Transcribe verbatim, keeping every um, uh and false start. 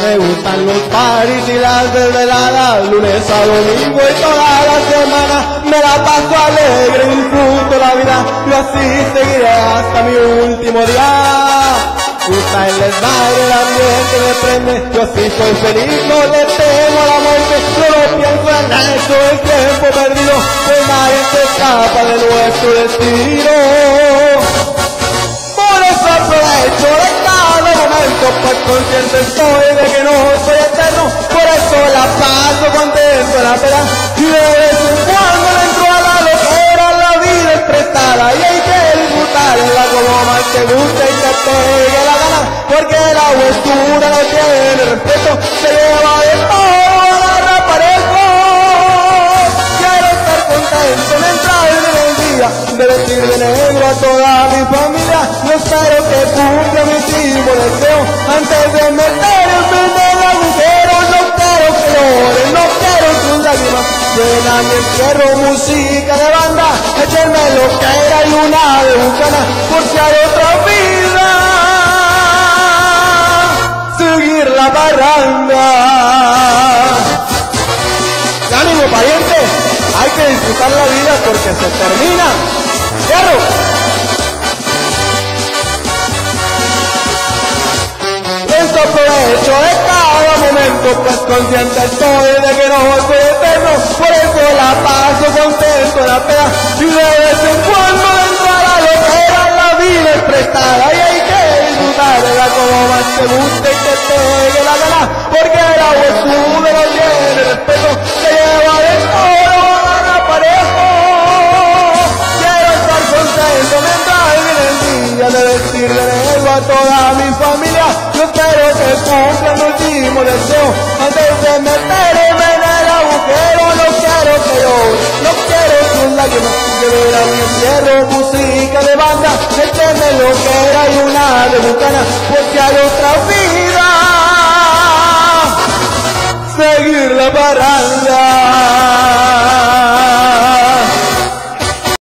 Me gustan los parties y las desveladas, lunes a domingo y toda la semana. Me la paso alegre, disfruto la vida, y así seguiré hasta mi último día. Gusta el desmadre, el ambiente me prende, yo así soy feliz, no le temo a la muerte. Solo pienso en eso, el tiempo perdido, pues nadie se escapa de nuestro destino. Por eso aprovecho de cada momento, pues consciente estoy de que no soy eterno. Por eso la paso contento en la pena, y de vez en cuando le entro a la locura. La vida es prestada y hay que disfrutarla como más te guste y te pegue la gana, porque la huesura no tiene respeto, se lleva de todo, agarra parejo. Quiero estar contento en entrar en el día, de vestir de negro a toda mi familia. Yo espero que cumpla mi último deseo antes de meterme en el agujero. No quiero que lloren, no quiero sus lágrimas, llena mi entierro música de banda, échenme lo que era y una de bucana, por si hay otra vida, seguir la barranda. ¡Ánimo, pariente! Hay que disfrutar la vida porque se termina. ¡Cierro! Aprovecho de cada momento, pues consciente estoy de que no soy eterno. Por eso la paso contento en la pena, y de vez en cuando dentro a la locura. La vida es prestada y hay que disfrutarla como más te guste y te pegue la gana, porque la huesura no tiene respeto, se lleva de todo, agarra parejo. Quiero estar contento mientras viene el día, de vestirle negro a toda mi familia. Yo espero que cumpla mi último deseo antes de meterme en el agujero. No quiero que llore, no quiero sus lágrimas, que verá mi entierro música de banda, écheme lo que era y una de bucana, porque hay otra vida, seguir la barranda.